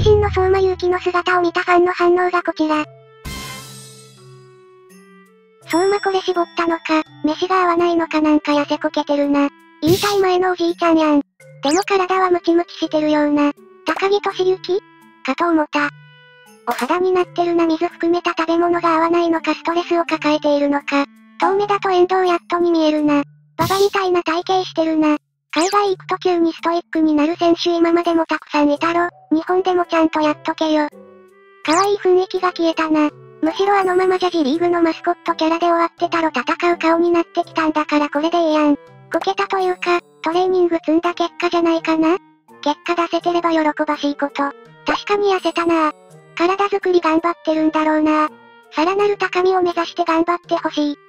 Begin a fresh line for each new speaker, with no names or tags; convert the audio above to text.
身の相馬勇紀の姿を見たファンの反応がこちら。相馬これ絞ったのか、飯が合わないのかなんか痩せこけてるな。引退前のおじいちゃんやん。でも体はムチムチしてるような。高木俊之かと思った。お肌になってるな。水含めた食べ物が合わないのかストレスを抱えているのか。遠目だと遠藤やっとに見えるな。ババみたいな体型してるな。海外行くと急にストイックになる選手今までもたくさんいたろ。日本でもちゃんとやっとけよ。可愛い雰囲気が消えたな。むしろあのままじゃJリーグのマスコットキャラで終わってたろ。戦う顔になってきたんだからこれでいいやん。こけたというか、トレーニング積んだ結果じゃないかな。結果出せてれば喜ばしいこと。確かに痩せたなぁ。体作り頑張ってるんだろうなぁ。さらなる高みを目指して頑張ってほしい。